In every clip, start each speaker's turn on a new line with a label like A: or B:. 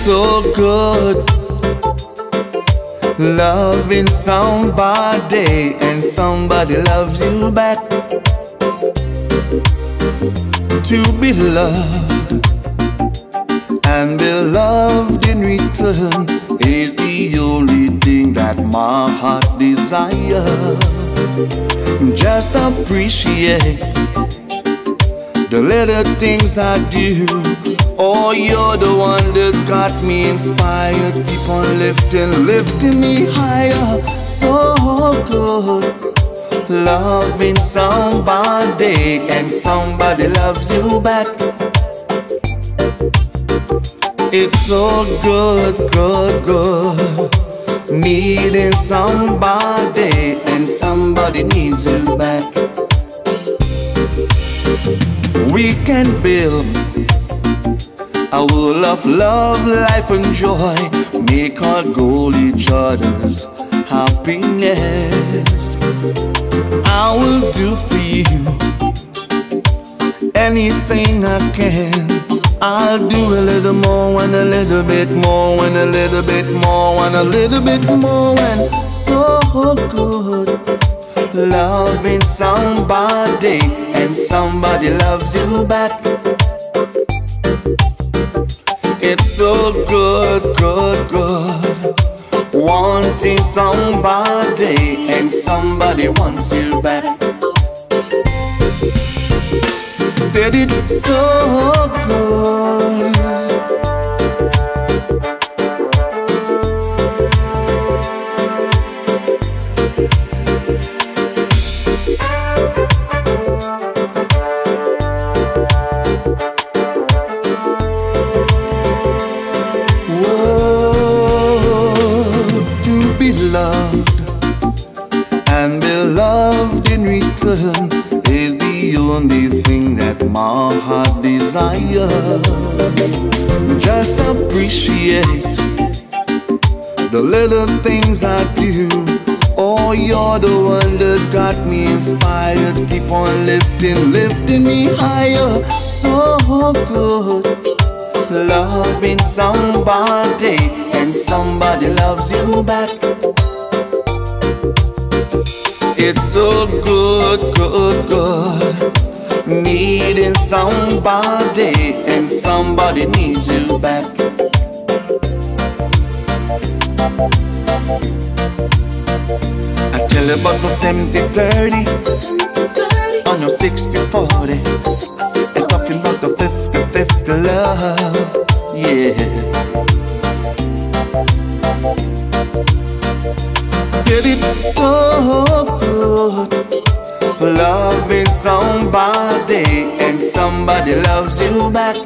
A: so good loving somebody and somebody loves you back. To be loved and be loved in return is the only thing that my heart desires. Just appreciate the little things I do. Oh, you're the one that got me inspired. Keep on lifting me higher. So good loving somebody and somebody loves you back. It's so good needing somebody and somebody needs you back. We can build a world of love, life and joy. Make our goal each other's happiness. I will do for you anything I can. I'll do a little more and a little bit more and a little bit more and a little bit more. And so good loving somebody and somebody loves you back. It's so good wanting somebody and somebody wants you back. Said it so good. Loved and be loved in return is the only thing that my heart desires. Just appreciate the little things I do. Oh, you're the one that got me inspired. Keep on lifting me higher. So good loving somebody and somebody loves you back. It's so good needing somebody and somebody needs you back. I tell you about no 70-30 or no 60-40. I'm talking about the 50-50 love, yeah. Said it so good loving somebody and somebody loves you back.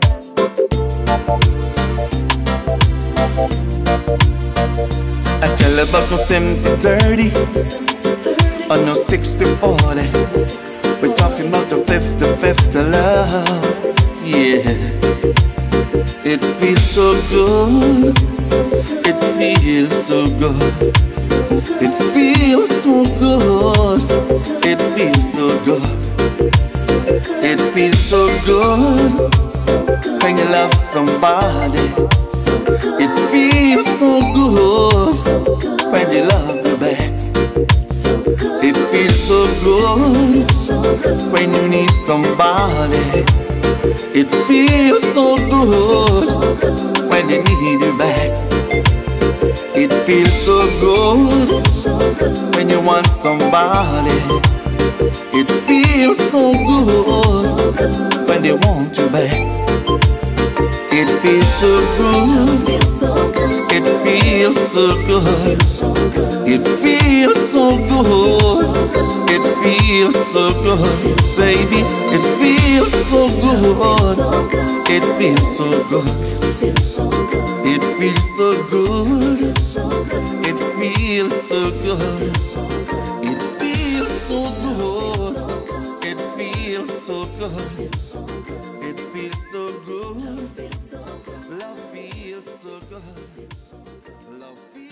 A: I tell you about no 70-30 or no 60-40. We're talking about the 50-50 love, yeah. It feels so good. It feels so good. It feels so good. It feels so good. It feels so good when you love somebody. It feels so good when you love you back. It feels so good when you need somebody. It feels so good when they need you back. It feels so good when you want somebody. It feels so good when they want you back. It feels so good. It feels so good. It feels so good. It feels so good, baby. It feels so good. It feels so good. It feels so good. It feels so good. It feels so good. It feels so good. It feels so good. Love feels so good. Love feels